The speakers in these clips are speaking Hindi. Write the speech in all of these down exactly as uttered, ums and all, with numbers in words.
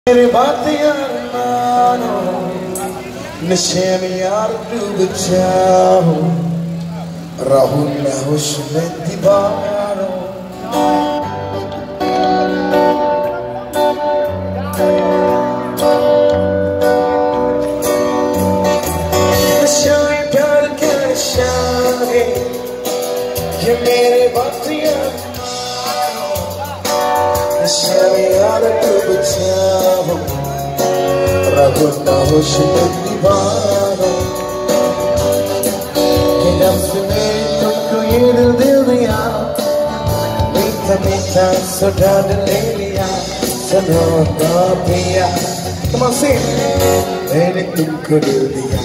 मेरे बात यार मानो, नशे में यार डूब जाओ, राहुल मैं होश में दीवानो। नशा है प्यार का नशा है, ये मेरे बात यार मानो, नशे में यार डूब जाओ, राहुल मैं होश में दीवानो। कि नफ्स में तुमको ये दिल दे दिया, मीठा मीठा सुधा ले लिया, सुनो ना पिया, तुम से मैंने तुमको दिल दिया।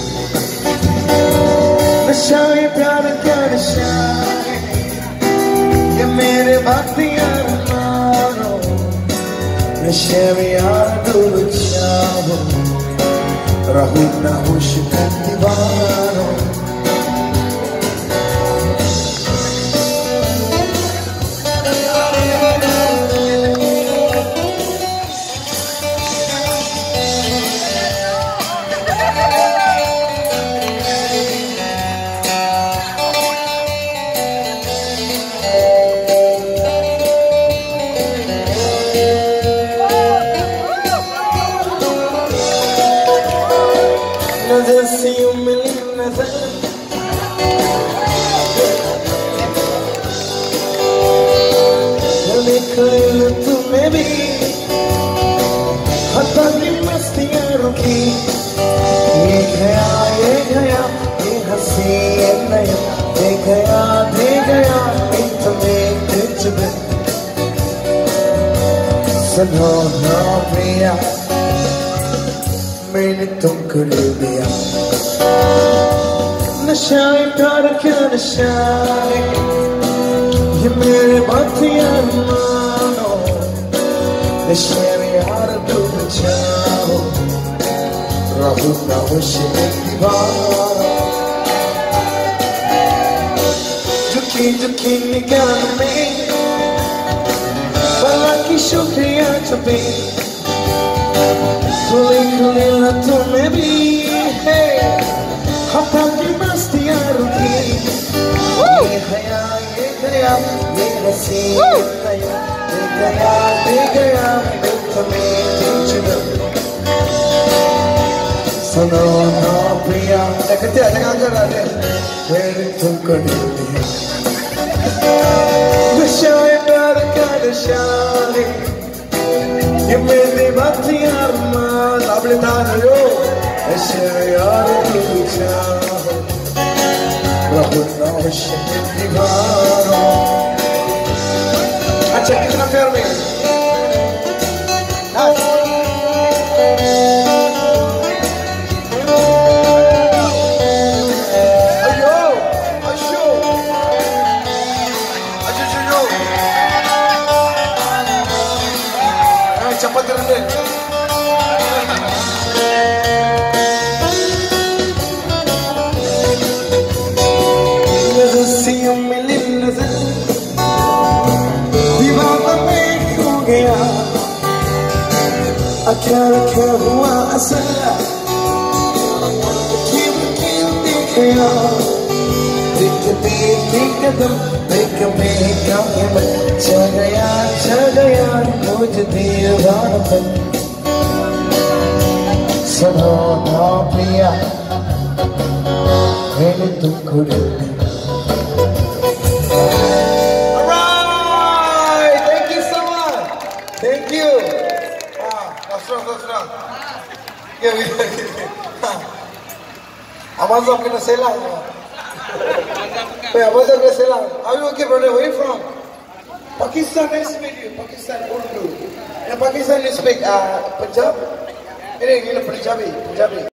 नशा है प्यार का नशा है, ये मेरे बात यार मानो, नशे में यार डूब जाओ, राहुल ना होश में दीवानो। नजर से यूं मिली नजर, निकले तुम्हें भी हता की मस्तियां रुकी। ये गया ये गया ये हंसी ये नया, ये गया दे गया तुम्हें तुझ में, सुनो ना प्रिया मैंने तुमको ले दिया। नशा है प्यार का नशा है, ये मेरे बात यार मानो, नशे में यार डूब जाओ, राहुल ना होश में दीवानो। झुकी झुकी निगाह में भला की शुक्रिया छुपी, खुले खुले लतों में भी है हवा की मस्तियां रुकी। ये गया ये गया ये हंसी ये नया, ये गया ये गया तुम्हें तुझ में, सुनो ना प्रिया देखते लगा कर आते फिर तुमको दिल दिया। नशा है प्यार का नशा है, ये मेरे बात यार मान आपने तारो, ऐसे यार तू चाहो, राहुल ना होश में दीवानो। अच्छा कितना प्यार में अयो अशो अशो cepat rendah. नजर से यूं मिली नजर, दीवाना में खो गया, क्या रखा हुआ असर, कीम कीम दिखया, दिख दिख कदम दिख में क्या है, चल गया चल गया मुझ दीवाना पर, सुनो ना प्रिया मैंने तुमको दिल दिया। Alright, thank you so much. Thank you. Ah, that's right, that's right. Yeah, we. Amazon up in the cellar. Hey, Amazon up in the cellar. Are you okay, brother? Where are you from? Pakistan, nice to meet you. Pakistan, Urdu. In Pakistan, you speak uh, Punjab? Ini, ini Punjabi, Punjabi.